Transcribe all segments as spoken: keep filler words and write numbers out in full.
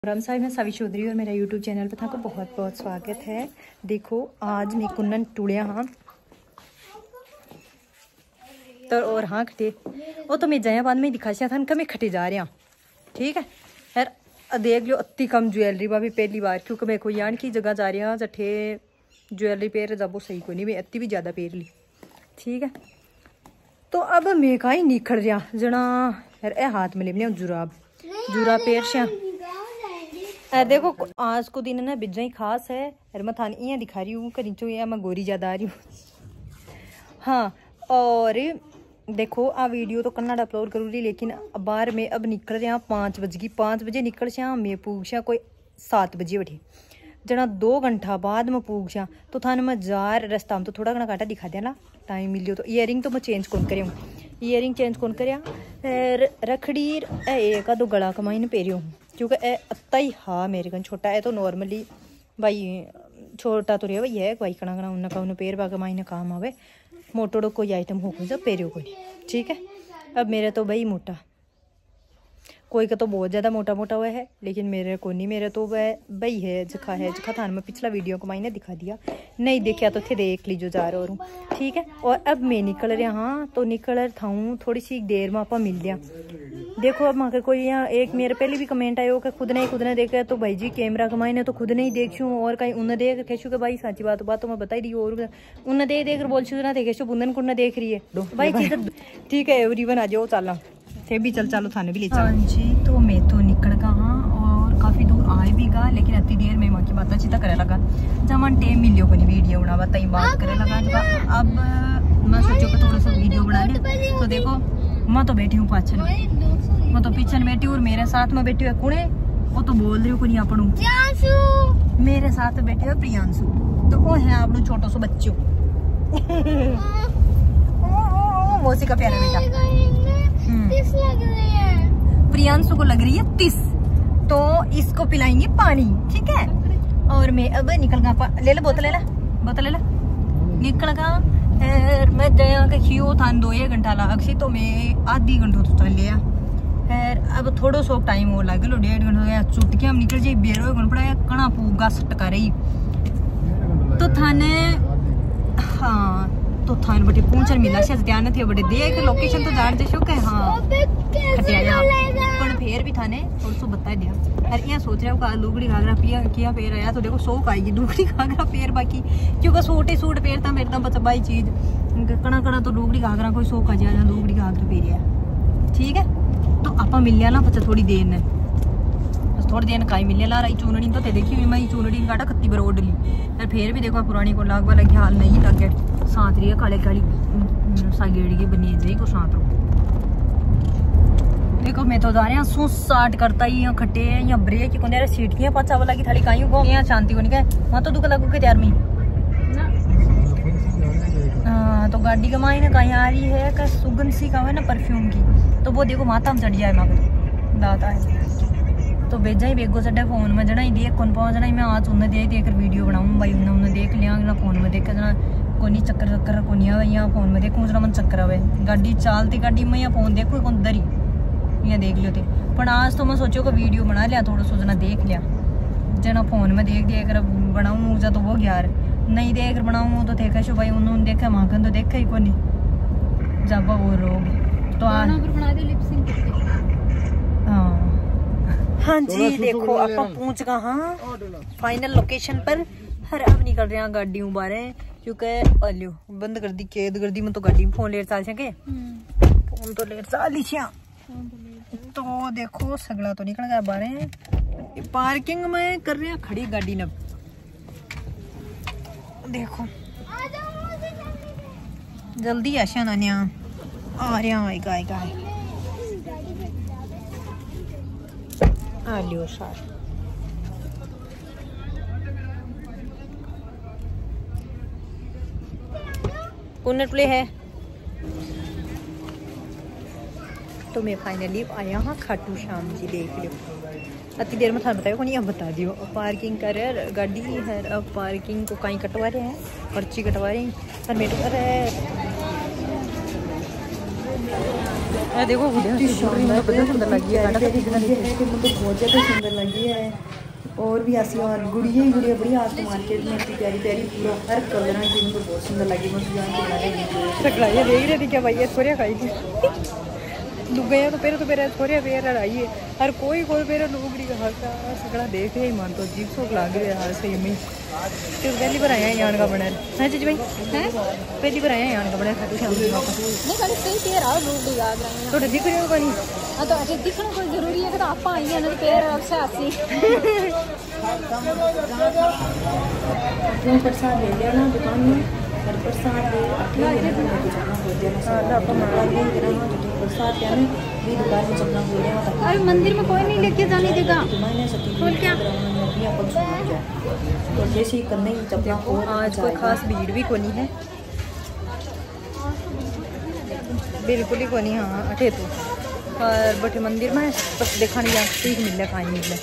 राम साहिब, मैं सावी चौधरी और मेरा यूट्यूब चैनल पर था को बहुत बहुत स्वागत है। देखो आज मैं कुन्नन टूड़िया हाँ तो और हाँ खटे वो तो मैं जयाबाद में दिखा था मैं खटे जा रहा ठीक है यार। देख लो अति कम ज्वेलरी भी पहली बार क्योंकि मैं कोई यान की जगह जा रही हूँ जठे ज्वेलरी पेर जब वो सही को नहीं मैं अति भी ज़्यादा पेर ली ठीक है। तो अब मैं का ही निखड़ रहा जना यार ए हाथ में ले जुराब जुराब पेर श्या ए देखो आज को दिन ना बिजा ही खास है यार। मैं थाने यहाँ दिखा रही हूँ करीचो या मैं गोरी ज़्यादा आ रही हूँ हाँ। और देखो आ वीडियो तो कन्नड़ अपलोड करूँगी लेकिन बार में अब निकल रहा पाँच बज गई पाँच बजे निकल श्या मैं पूछा कोई सात बजे बैठी जना दो घंटा बाद मैं पूछा तो थाने मैं जार रास्ता में तो थोड़ा घना काटा दिखा देना टाइम मिलियो तो ईयरिंग तो मैं चेंज कौन करें ईयरिंग चेंज कौन करें रखड़ी एक दो गला कमाई ने पेरियो हूँ क्योंकि ए अत्ता ही हाँ मेरे कन छोटा है तो नॉर्मली भाई छोटा तो रहा भाई है भाई कना कना उन्ना का उन्हें पेड़ बाग कमाई ने काम आवे मोटोड़ो कोई आइटम हो कोई सब पेरियो कोई ठीक है। अब मेरे तो भाई मोटा कोई का तो बहुत ज़्यादा मोटा मोटा हुआ है लेकिन मेरे को नहीं मेरे तो वह भाई है जखा है जखा थान में पिछला वीडियो को मैंने दिखा दिया नहीं देखा तो थे देख लीजिए जा रहा हूँ ठीक है। और अब मैं निकल रहा हाँ तो निकल था हूँ थोड़ी सी देर में आप मिल गया। देखो अब मगर कोई यहाँ एक मेरे पहले भी कमेंट आयो कि खुद नहीं खुद ने देखा तो भाई जी कैमरा कमाई ने तो खुद नहीं देखूँ और कहीं उन्हें देख कैशू के भाई साची बात बात तो मैं बताई दी और उन्हें देख देख बोल चुका ना देखे बुंदन कुंडा देख रही है भाई चीज ठीक है एवरीवन आ जाओ चला थे भी चल चलो थाने भी ले चलो। हाँ जी तो मैं तो निकल गया हाँ और काफ़ी दूर आए भी गा लेकिन अति देर में माँ की बात चिता करे लगा जब मन टेम मिलियो को नहीं वीडियो बना बताई बात करे लगा जब अब मैं सोचो कि थोड़ा सा वीडियो बना ले तो देखो मैं तो बैठी हूँ पाछन मैं तो पीछे बैठी हूँ और मेरे साथ में बैठी हुई कुणे वो तो बोल रही हूँ कुछ अपनू मेरे साथ बैठे हुए प्रियांशु तो वो है अपनू छोटो सो बच्चों मौसी का प्यारा बेटा तीस लग रही है प्रियांशु को लग रही है तीस तो इसको पिलाएंगे पानी ठीक है। और मैं अब निकल गया ले ले बोतल ले ला बोतल ले ला निकल गया मैं जया के खियो था दो एक घंटा लग तो मैं आधी घंटों तो चल लिया फिर अब थोड़ो सो टाइम हो लग लो डेढ़ घंटा हो गया चुटकी हम निकल जाए बेरो घंट पड़ा कणा पूगा सटका रही तो थाने हाँ तो थान बटे पूंछर मिला शायद ध्यान थे बटे देख लोकेशन तो जान देशो के हाँ खटिया जा पर फिर भी थाने और सो बता दिया यार यहाँ सोच रहा हूँ लुगड़ी घाघरा पिया किया पेर आया तो देखो शौक आएगी लुगड़ी घाघरा पेर बाकी क्योंकि सूट ही सूट पेरता मेरता बच्चा बाई चीज कणा कणा तो लुगड़ी घाघरा कोई शौक आ जाए लुगड़ी घाघरा पेरिया ठीक है। तो आपा मिल लिया ना बच्चा थोड़ी देर ने बस थोड़ी देर काई मिल लिया ला रही चूनड़ी तो देखी हुई मैं चूनड़ी काटा कत्ती बार ओड ली यार फिर भी देखो पुरानी को लाग वाला हाल नहीं लग गया साथ रही है काले काली सागेड़ी की बनी जाए को साथ रो देखो मैं तो जा रहा हूँ साठ करता ही यहाँ खट्टे या ब्रेक को सीट की पचा वाला की थाली कहीं को यहाँ शांति को नहीं गए वहाँ तो दुख लगू के तैयार में हाँ तो गाड़ी का माई ने कहीं आ रही है का सुगंध सी का है ना परफ्यूम की तो वो देखो माथा में चढ़ जाए माँ को दाता है तो भेजा ही बेगो चढ़ा फोन में जना ही देख कौन पहुँच जना मैं आज उन्हें देख देख वीडियो बनाऊँ भाई उन्हें उन्हें देख लिया ना फोन में देख जना कोनी चक्कर चक्कर कोनी आवे यहाँ फोन में देखूँ जना मन चक्कर आवे गाड़ी चालती गाड़ी में यहाँ फोन देखो कौन दरी यहाँ देख लियो थे पर आज तो मैं सोचो कि वीडियो बना लिया थोड़ा सो जना देख लिया जना फोन में देख देख कर बनाऊँ जा तो वो यार नहीं देख कर बनाऊँ तो देखा शो भाई उन्होंने देखा माखन तो देखा ही कोनी जब वो रोग तो आज हाँ हाँ जी देखो आप पहुँच गए हाँ फाइनल लोकेशन पर हर अब निकल रहे हैं गाड़ी बारे क्योंकि अलियो बंद कर दी कैद कर दी मैं तो गाड़ी में फोन लेट चाल सके फोन तो लेट चाल ही तो देखो सगड़ा तो निकल गया बारे पार्किंग में कर रहे हैं खड़ी गाड़ी न देखो जल्दी आशा नानिया आ रहा आएगा आएगा आ लियो सार कूनट प्ले है तो मैं फाइनली आया हाँ खाटू श्याम जी देख लियो अति देर में था बताया को नहीं अब बता दियो पार्किंग कर रहे गाड़ी है अब पार्किंग को कहीं कटवा रहे हैं पर्ची कटवा रहे हैं पर मेरे पर है देखो बहुत सुंदर लगी है, बहुत ज़्यादा सुंदर लगी है। और भी ऐसी और गुड़िया ही गुड़िया बड़ी आज तो मार्केट में इतनी प्यारी प्यारी पूरा हर कलर की मुझे बहुत सुंदर लगी। मुझे कढ़ाइयाँ देख रही थी क्या भाई, थोड़े खाई थी लुगाइया तो पेरे तो पेरे थोड़े पेर लड़ाई है। हर कोई कोई पेरे लुगड़ी का हक सगड़ा देख ही मन तो अजीब सोक लग रही है हर सही में। तो पहली बार आया यान का बना है जी भाई है, पहली बार आया यान का बना खाते शाम थोड़े दिख रहे हो कोई तो अजे दिखना कोई जरूरी है कि आप आई है ना पैर अक्सर आती प्रसाद ले लिया ना दुकान में, हर प्रसाद प्रसाद भी दुकान में चलना बोल रहा। अरे मंदिर में कोई नहीं लेके जाने देगा बोल क्या तो जैसे ही करने ही चपला को आज कोई खास भीड़ भी कोनी है, बिल्कुल ही कोनी। हाँ अठे तो और बटे मंदिर में बस देखा नहीं सीख मिले खाई मिले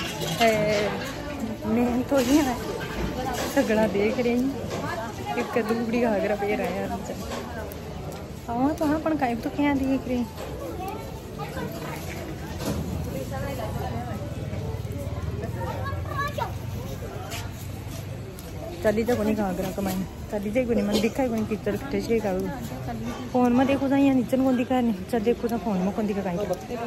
मैं तो ही है सगड़ा देख रही एक दूबड़ी घाघरा पे रहा यार हाँ तो हाँ पण कहीं तो क्या देख रही चली जा कोनी घाघरा कमाई चली जाए कोनी मन दिखा कोनी किचड़ कटे से का फोन में देखो यहाँ नीचे कौन दिखा नहीं चल देखो था फोन में कौन दिखा कहीं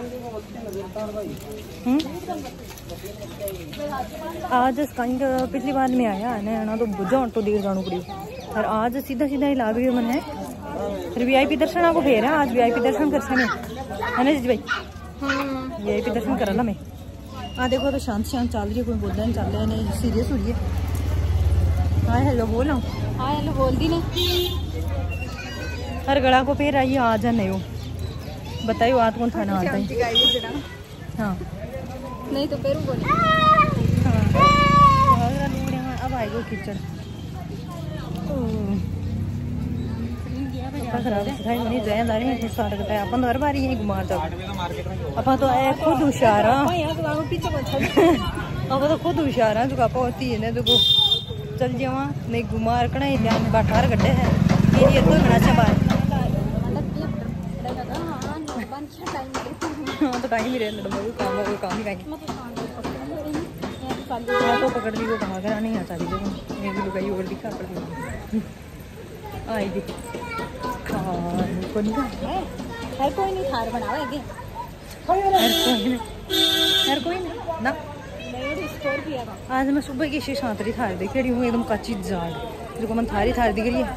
आज कहीं पिछली बार में आया है ना तो बुझा ऑटो देर जाना पड़ी और आज सीधा सीधा ही लाग रही है मन है फिर वी आई पी दर्शन आपको फेर है आज वी आई पी दर्शन कर सने है ना जी भाई वी आई पी दर्शन करा ला मैं हाँ देखो तो शांत शांत चल रही है कोई बोलना नहीं चल रहा है नहीं सीरियस हो रही है। हाँ हेलो बोल रहा हूँ हाँ हेलो बोल दी नहीं हर गला को फिर आइए आ जा नहीं हो बताइए आज कौन थाना आता है हाँ नहीं तो फिर बोले हाँ अब आएगा किचन खराब सिखाई नहीं जय जा रही सारा कटा अपन तो हर बार यही घुमा जाओ अपन तो है खुद होशियार अब तो खुद होशियार है जो आप होती है ना देखो चल जावा नहीं घुमा रखना ही ध्यान बाठार गड्ढे है ये तो बड़ा अच्छा बात हाँ तो कहीं भी रहे काम हो काम ही कहीं तो पकड़ दी वो कहा कर नहीं आता ये भी लुगाई और दिखा पड़ आई दी को नहीं हर कोई नहीं थार बनावे हर कोई नहीं ना आज मैं सुबह की शीश थारी थार देख रही हूँ एकदम कच्ची जाड़ जो मन थारी थार दिख रही है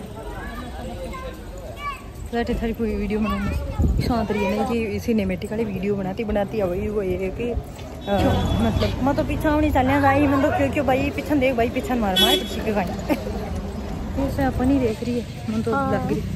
बैठे थारी कोई वीडियो बनाऊंगी शांत रही है नहीं कि सिनेमेटिक वाली वीडियो बनाती बनाती वही वो ये कि मतलब मैं तो पीछा नहीं चलने आई मतलब क्यों क्यों भाई पीछन देख भाई पीछन मार मार पीछे के गाई ऐसे अपन ही देख रही है मन तो लग रही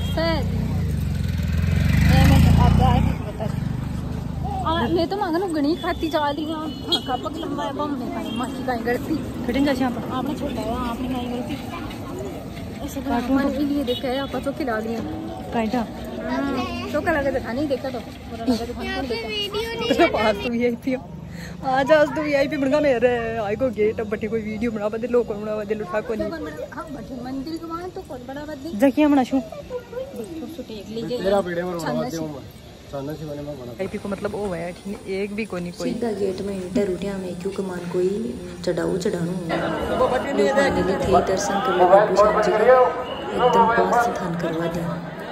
मैं तो मांगना गणी खाती जा रही हूँ कब लंबा है बम नहीं माँ की कहीं गलती फिटिंग जैसे आपने छोटा है आपने कहीं गलती ऐसे कार्टून के लिए देखा है आप तो खिला दिया कहीं था चौका लगा था नहीं देखा तो पूरा लगा तो देखा पास तो वीआईपी आज आज तो वीआईपी बन गया मेरे आई को गेट अब बटी कोई वीडियो बना बदे लोग बना बदे लुटा को नहीं हां बटे मंदिर के वहां तो कौन बड़ा बदे जकिया बना छू छोटे एक लीजिए तेरा वीडियो में बना दे चांदा से बने में बना वीआईपी को मतलब ओ है ठीक एक भी कोनी कोई सीधा गेट में इंटर उठिया में क्यों कमान कोई चढ़ाऊ चढ़ाणू फाइनली थे दर्शन कर ले बाबू श्याम जी का एकदम पास से थान करवा दे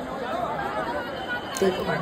देखो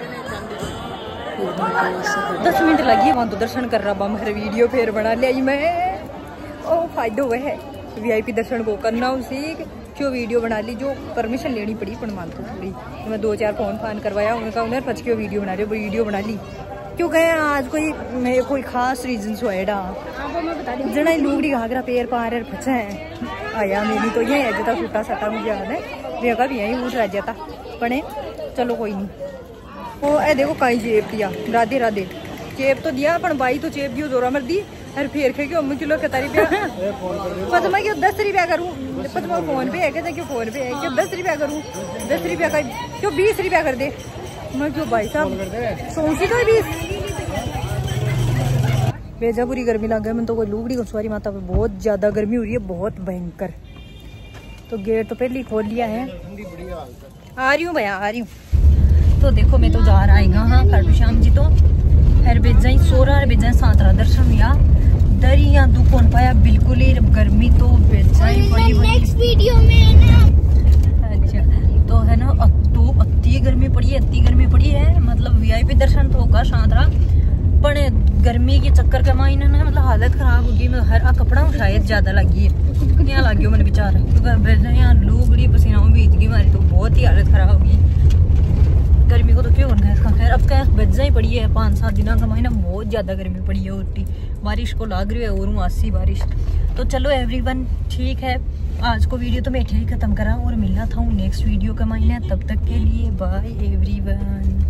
दस मिनट लगी वहाँ तो दर्शन कर रहा बम मेरे वीडियो फिर बना लिया मैं ओ फायदा हुआ है वीआईपी दर्शन को करना उसी क्यों वीडियो बना ली जो परमिशन लेनी पड़ी पर मान तो पूरी तो मैं दो चार फोन फान करवाया उनका उन्हें पच क्यों वीडियो बना रही हो वीडियो बना ली क्यों गए आज कोई मेरे कोई खास रीजन से होएडा जना लुगड़ी घाघरा पैर पा रहे फंसे हैं आया मेरी तो ये है जो सूटा सटा मुझे याद है वे का भी यही उठ रहा था पड़े चलो कोई नहीं वो ए देखो कहीं जेब दिया राधे राधे चेप तो दिया अपन बाई तो चेप दियो जोरा मर दी अरे फिर खे क्यों किलो कतारी पे पदमा क्यों दस रुपया करूँ पदमा फोन पे है क्या क्यों फोन पे है क्यों दस रुपया करूँ दस रुपया का क्यों बीस रुपया कर दे मैं क्यों भाई साहब सोची तो बीस बेजा पूरी गर्मी लग गई मैं तो कोई लुगड़ी को सवारी माता पे बहुत ज्यादा गर्मी हो रही है बहुत भयंकर तो गेट तो पहले ही खोल लिया है आ रही हूँ भैया आ रही हूँ तो देखो मैं तो जा रहा है हाँ खाटू श्याम जी तो फिर बेजाई सोरा बेजाई सातरा दर्शन हुआ दरी या दू कौन पाया बिल्कुल ही गर्मी तो बेजाई बड़ी नेक्स्ट वीडियो में ना अच्छा तो है ना तो अति गर्मी पड़ी है अति गर्मी पड़ी है मतलब वीआईपी दर्शन तो होगा शांतरा पर गर्मी के चक्कर का मायने ना मतलब हालत खराब होगी मतलब हर आ कपड़ा शायद ज्यादा लगी है क्या लगी हो मैंने बेचारा क्योंकि यहाँ लू बड़ी पसीना बीत गई हमारी तो बहुत ही हालत खराब होगी गर्मी को तो क्यों होना है इसका खैर अब क्या बज्जा ही पड़ी है पाँच सात दिनों का महीना बहुत ज्यादा गर्मी पड़ी है उल्टी बारिश को लाग रही है और आसी बारिश तो चलो एवरीवन ठीक है आज को वीडियो तो मैं इतना ही खत्म करा और मिलना था नेक्स्ट वीडियो का महीना तब तक के लिए बाय एवरीवन।